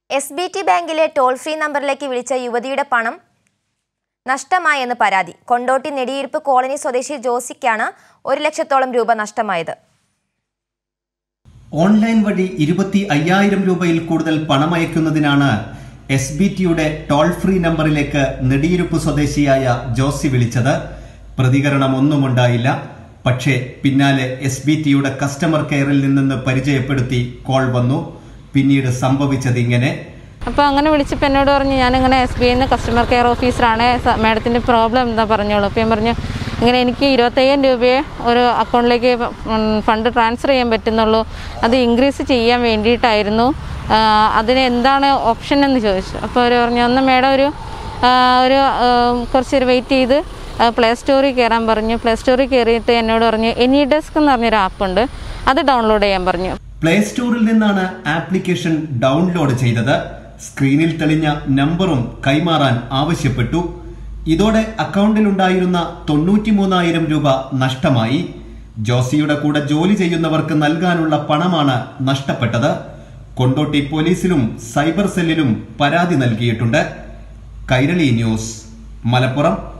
SBT ബാങ്കിലെ toll free നമ്പറിലേക്ക് വിളിച്ച യുവതിയുടെ പണം നഷ്ടമായെന്ന് പരാതി. കൊണ്ടോട്ടി നെടിയിരുപ്പ് കോളനി സ്വദേശി ജോസിക്കാണ് 1 ലക്ഷത്തോളം രൂപ നഷ്ടമായത്. ഓൺലൈൻ വഴി 25,000 രൂപയിൽ കൂടുതൽ പണമയക്കുന്നതിനാണ് SBTയുടെ ടോൾ ഫ്രീ നമ്പറിലേക്ക് നെടിയിരുപ്പ് സ്വദേശിയായ ജോസി വിളിച്ചത്. പ്രതികരണമൊന്നുമുണ്ടായില്ല. പക്ഷേ പിന്നാലെ SBTയുടെ കസ്റ്റമർ കെയറിൽ നിന്ന് പരിചയപ്പെടുത്തി കോൾ വന്നു. പിന്നീട് സംഭവിച്ചത് ഇങ്ങനെ. അപ്പോൾ അങ്ങനെ വിളിച്ചപ്പോൾ എന്നോട് പറഞ്ഞു, ഞാനിങ്ങനെ SBIന്ന് കസ്റ്റമർ കെയർ ഓഫീസറാണ്, മാഡത്തിൻ്റെ പ്രോബ്ലം എന്താ പറഞ്ഞോളൂ. അപ്പോൾ ഞാൻ പറഞ്ഞു, ഇങ്ങനെ എനിക്ക് 25,000 രൂപയെ ഒരു അക്കൗണ്ടിലേക്ക് ഫണ്ട് ട്രാൻസ്ഫർ ചെയ്യാൻ പറ്റുന്നുള്ളൂ, അത് ഇൻക്രീസ് ചെയ്യാൻ വേണ്ടിയിട്ടായിരുന്നു, അതിന് എന്താണ് ഓപ്ഷൻ എന്ന് ചോദിച്ചു. അപ്പോൾ അവർ പറഞ്ഞു, ഒന്ന് മേഡം ഒരു കുറച്ച് വെയിറ്റ് ചെയ്ത് പ്ലേ സ്റ്റോറിൽ കയറാൻ പറഞ്ഞു. പ്ലേ സ്റ്റോറിൽ കയറിയിട്ട് എന്നോട് പറഞ്ഞു, AnyDesk എന്ന് പറഞ്ഞൊരു ആപ്പുണ്ട്, അത് ഡൗൺലോഡ് ചെയ്യാൻ പറഞ്ഞു. പ്ലേ സ്റ്റോറിൽ നിന്നാണ് ആപ്ലിക്കേഷൻ ഡൗൺലോഡ് ചെയ്തത്. സ്ക്രീനിൽ തെളിഞ്ഞ നമ്പറും കൈമാറാൻ ആവശ്യപ്പെട്ടു. ഇതോടെ അക്കൗണ്ടിലുണ്ടായിരുന്ന 93,000 രൂപ നഷ്ടമായി. ജോസിയുടെ കൂടെ ജോലി ചെയ്യുന്നവർക്ക് നൽകാനുള്ള പണമാണ് നഷ്ടപ്പെട്ടത്. കൊണ്ടോട്ടി പോലീസിലും സൈബർ സെല്ലിലും പരാതി നൽകിയിട്ടുണ്ട്. കൈരളി ന്യൂസ്, മലപ്പുറം.